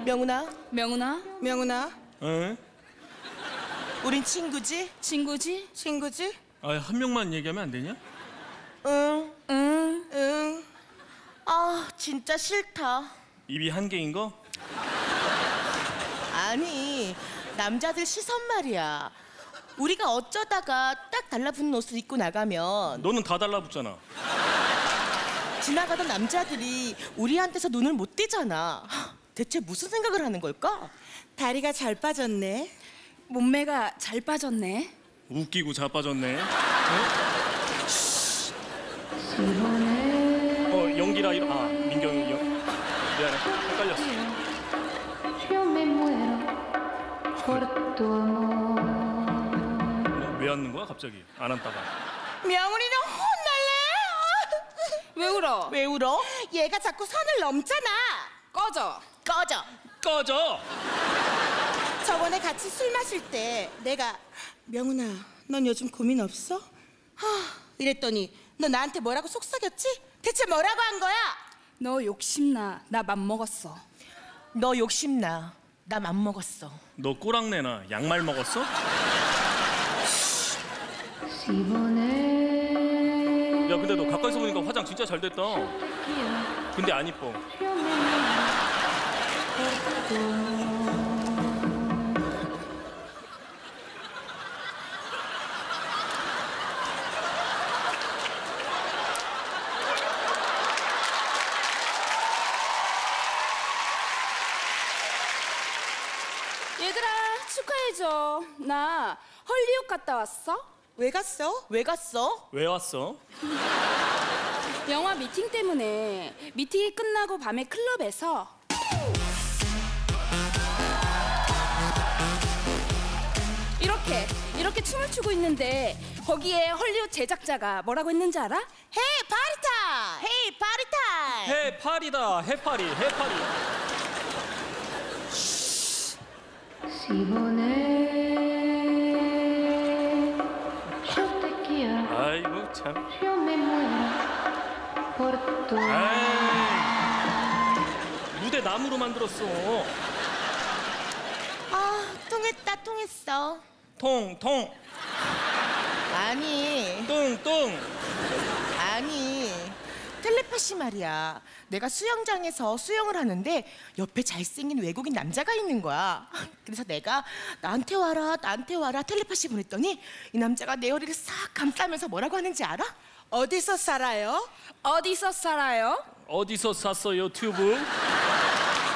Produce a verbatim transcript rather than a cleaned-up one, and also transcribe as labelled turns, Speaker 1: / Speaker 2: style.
Speaker 1: 명훈아,
Speaker 2: 명훈아,
Speaker 1: 명훈아,
Speaker 3: 응?
Speaker 1: 우린 친구지?
Speaker 2: 친구지?
Speaker 1: 친구지?
Speaker 3: 아, 한 명만 얘기하면 안 되냐?
Speaker 1: 응,
Speaker 2: 응.
Speaker 1: 응. 아, 진짜 싫다.
Speaker 3: 입이 한 개인 거?
Speaker 1: 아니, 남자들 시선 말이야. 우리가 어쩌다가 딱 달라붙는 옷을 입고 나가면
Speaker 3: 너는 다 달라붙잖아.
Speaker 1: 지나가던 남자들이 우리한테서 눈을 못 떼잖아. 대체 무슨 생각을 하는 걸까? 다리가 잘 빠졌네.
Speaker 2: 몸매가 잘 빠졌네.
Speaker 3: 웃기고 자빠졌네. 어? 어, 연기라 이러. 아, 민경이 연. 미안해, 헷갈렸어. 왜 앉는 거야 갑자기? 안 앉다가.
Speaker 1: 명훈이는 혼날래?
Speaker 2: 왜 울어?
Speaker 1: 왜 울어? 얘가 자꾸 선을 넘잖아.
Speaker 2: 꺼져.
Speaker 1: 꺼져.
Speaker 3: 꺼져.
Speaker 1: 저번에 같이 술 마실 때 내가 명훈아, 넌 요즘 고민 없어? 하, 이랬더니 너 나한테 뭐라고 속삭였지? 대체 뭐라고 한 거야?
Speaker 2: 너 욕심나. 나 맘먹었어.
Speaker 1: 너 욕심나. 나 맘먹었어.
Speaker 3: 너 꼬랑내나 양말 먹었어? 야, 근데 너 가까이서 보니까 화장 진짜 잘 됐다. 근데 안 이뻐.
Speaker 2: 얘들아, 축하해줘. 나 헐리우드 갔다 왔어.
Speaker 1: 왜 갔어? 왜 갔어?
Speaker 3: 왜 왔어?
Speaker 2: 영화 미팅 때문에. 미팅이 끝나고 밤에 클럽에서 이렇게 이렇게 춤을 추고 있는데 거기에 헐리우드 제작자가 뭐라고 했는지 알아?
Speaker 1: 헤이 파리타! 헤이 파리타!
Speaker 3: 해파리다. 해파리. 해파리. 아이고 참. 아이, 무대 나무로 만들었어.
Speaker 1: 아, 통했다, 통했어.
Speaker 3: 통, 통,
Speaker 1: 아니,
Speaker 3: 뚱, 뚱.
Speaker 1: 아니. 텔레파시 말이야. 내가 수영장에서 수영을 하는데 옆에 잘생긴 외국인 남자가 있는 거야. 그래서 내가 나한테 와라, 나한테 와라 텔레파시 보냈더니 이 남자가 내 허리를 싹 감싸면서 뭐라고 하는지 알아? 어디서 살아요?
Speaker 2: 어디서 살아요?
Speaker 3: 어디서 샀어요 튜브?